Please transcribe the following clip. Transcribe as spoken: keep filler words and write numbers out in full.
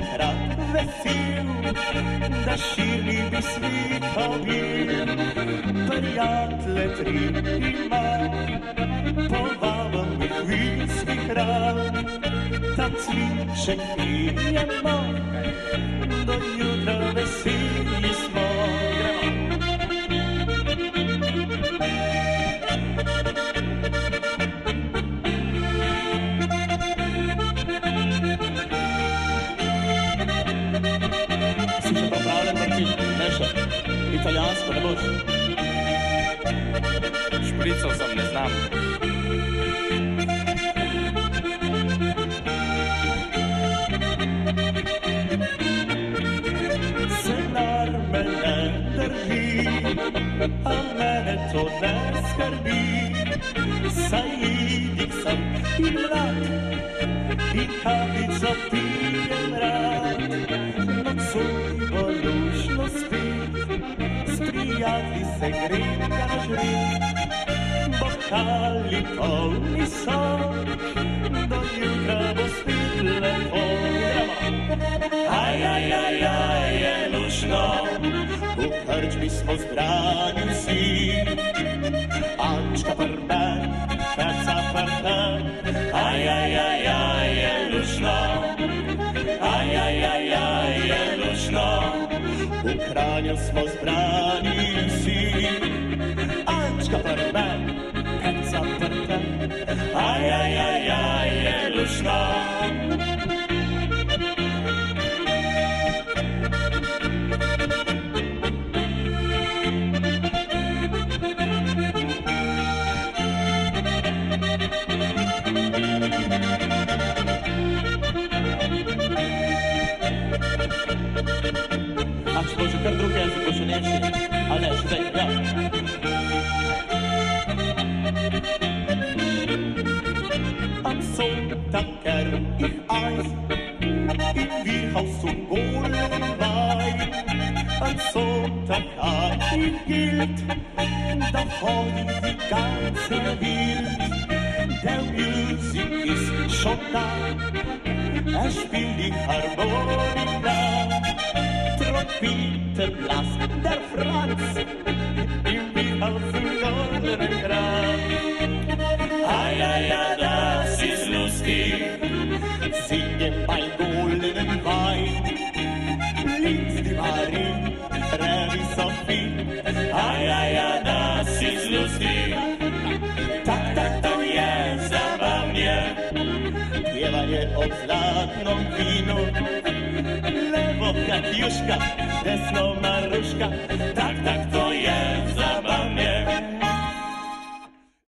takrat vesel, da širi bi svetovi. Prijatelje tri ima, povabim jih v isti kraj, tam cviček pijemo, do jutra veseli smo. Italijansko ne boš. Špricov sem, ne znam. Scenar me ne drži, a mene to ne skrbi. Saj idik sem in rad, in kavico pijem rad. Nocoj bo lušno spet, prijatli se grega na žreb, bokali polni so, do jutra bo spet lepo. Aj, aj, aj, aj, je lušno, v krčmi smo zbrani vsi. Ančka prve, peca prve, aj, aj, aj, aj, je lušno, aj, aj, aj, aj, je lušno. V Kranju smo zbrani vsi, Ančka prve, peca prve, aj, aj, aj, aj, je lušno. A če bo že kar drug jezik, bo še nemški, a ne, še zdaj, ja. Am Sonntag gern ich Eis im Wirhaus und Golden Wein. Am Sonntag hab ich Geld, da freut die ganze Welt. Der Musik ist schon da, er spielt die Harmonika. Trompete bläst der Franz im Wirhaus im goldenen Kranz. Ai, ai, ai, das ist lustig, singe bei goldenen Wein. Links die Marie, Revi Sophie, ai, ai, ai, das ist lustig. Tak, tak, to je zabawnie, piewanie o zlatną winu. Lewo Katiuszka, desno Maruszka, tak, tak, to jest zabawnie.